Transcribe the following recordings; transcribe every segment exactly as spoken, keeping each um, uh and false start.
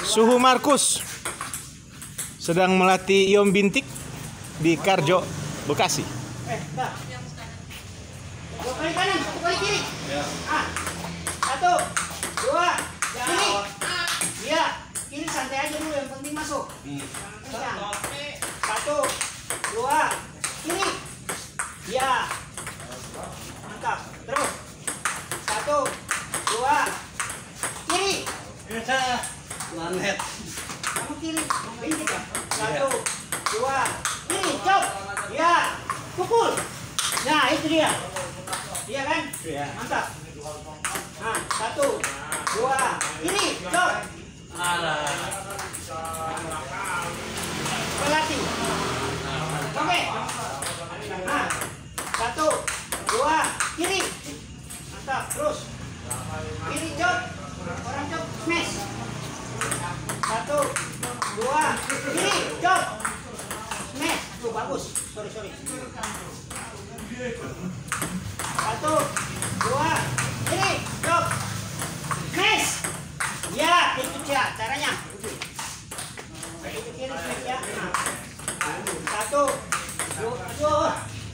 Suhu Markus sedang melatih Iom Bintik di Karjo, Bekasi. Eh, dah. Dua kali kanan, satu kali kiri. Ya. Ah. Satu, dua, kiri. Iya, kiri santai aja dulu, yang penting masuk. Hmm. Kencang. Satu, dua, kiri. Iya. Mantap. Terus. Satu, dua, kiri. Planet. Kamu kiri, bintik ya. Satu, dua, kiri, cop. Ya, pukul. Nah, itu dia. Iya kan? Iya. Mantap. Nah, satu, dua, kiri, cop. Pelatih. Oke. Nah, satu, dua, kiri. Mantap. Terus. Kiri, cop. Orang cop, smash. Satu, dua, kiri, cop. Smash. Tuh, bagus. Sorry, sorry. Satu, dua, kiri, cop. Smash. Ya, itu dia caranya. Itu kiri, smash ya. Nah. Satu, dua, dua.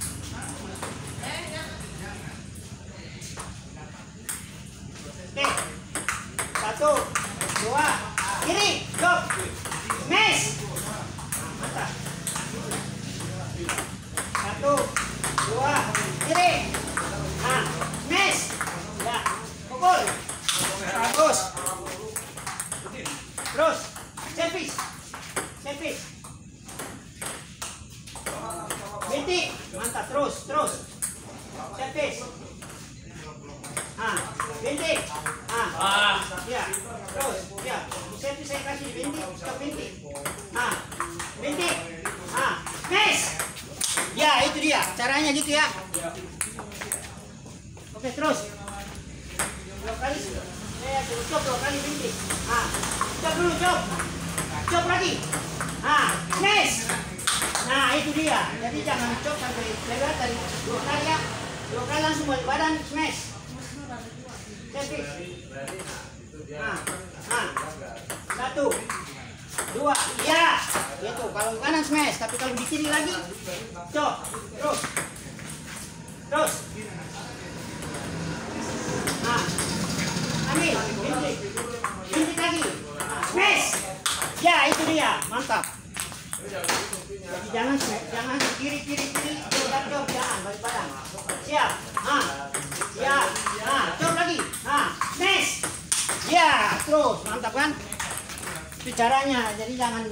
Oke. Satu, dua, kiri, cop. Smash. Mantap. Satu, dua, kiri. Nah, smash. Ya, pukul. Bagus. Terus, servis. Servis. Bintik. Mantap, terus, terus. Servis. Ah, bintik. Ah. Ya, terus. Ya, servis saya kasih di bintik, stop bintik. Ah, bintik. Ah, smash. Ya, itu dia. Caranya gitu ya. Oke, terus. Dua kali. Eh, cop dua kali bintik. Ah, cop dulu, cop. Cop lagi. Ah, smash. Nah, itu dia. Jadi jangan cop sampai lebar dari dua kali ya. Dua kali langsung balik badan, smash. Servis. Nah, nah. Satu, dua, ya. Itu kalau kanan smash, tapi kalau di kiri lagi, cop. Terus, terus. Nah, ambil, bintik, bintik lagi. Nah, smash. Ya, itu dia, mantap. Jadi jangan jangan kiri kiri kiri, cop cop, jangan balik badan. Siap. Ah, siap. Nah, cop lagi. Nah, smash. Ya, terus mantap kan? Itu caranya. Jadi jangan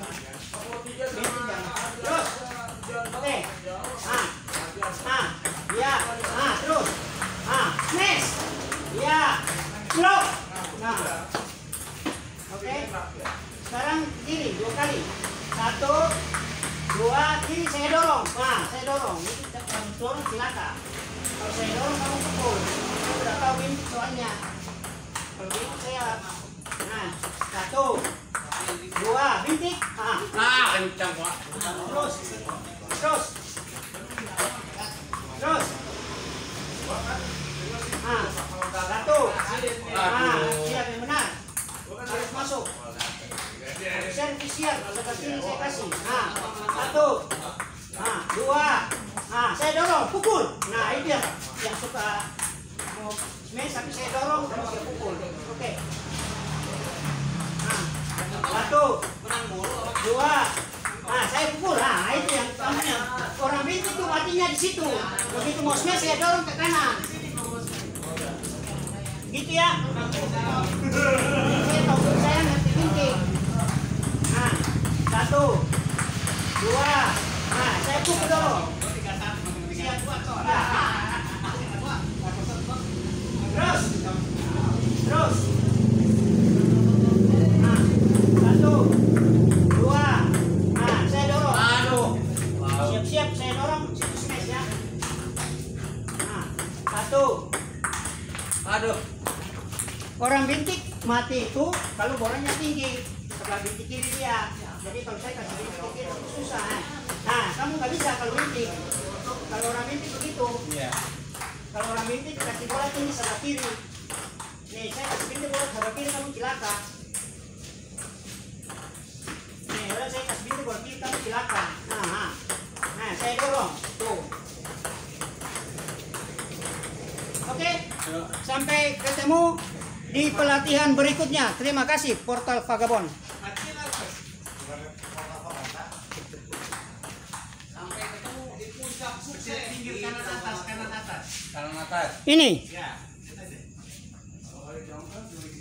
terus. Oke. Ah, ah, ya, ah, terus. Ah, smash. Ya, blok. Nah, oke. Sekarang kiri dua kali. Satu, dua, kiri saya dorong. Nah, saya dorong. Itu yang dorong cilaka. Kalau saya dorong kamu pukul. Saya udah tahu bintik soalnya. Kalau bintik saya. Nah, satu, dua, bintik. Ah, Ah, kencang Pak. terus, terus, terus. Ah, satu. Ah, siap yang benar. Harus masuk. Servis siap, seperti ini saya kasih. Nah, satu, nah, dua, nah, saya dorong, pukul. Nah, itu yang, yang suka mau smash, tapi saya dorong, terus saya pukul. Oke. Nah, satu, dua, nah, saya pukul. Nah, itu yang namanya orang bintik tuh matinya di situ. Begitu mau smash, saya dorong ke kanan. Gitu ya. Saya tahu saya ngerti bintik. Nah, satu, dua, nah, saya pukul dorong. Siap buat nah. Terus, terus. Nah, satu, dua, nah, saya dorong. Aduh. Siap-siap, saya dorong, situ smash ya. Nah, satu. Aduh. Orang bintik mati itu kalau boranya tinggi. Sebelah bintik kiri dia. Jadi kalau saya kasih bintik kiri itu susah. Eh. Nah, kamu nggak bisa kalau bintik. Kalau orang bintik begitu. Iya. Kalau orang bintik kasih bola tinggi sebelah kiri. Nih, saya kasih bintik bola sebelah kiri, kamu cilaka. saya dorong. Tuh. Oke. Sampai ketemu di pelatihan berikutnya. Terima kasih Portal Vagabond. Sampai ketemu di puncak sukses. Pinggir kanan atas, kanan atas. Kanan atas. Ini. Ya.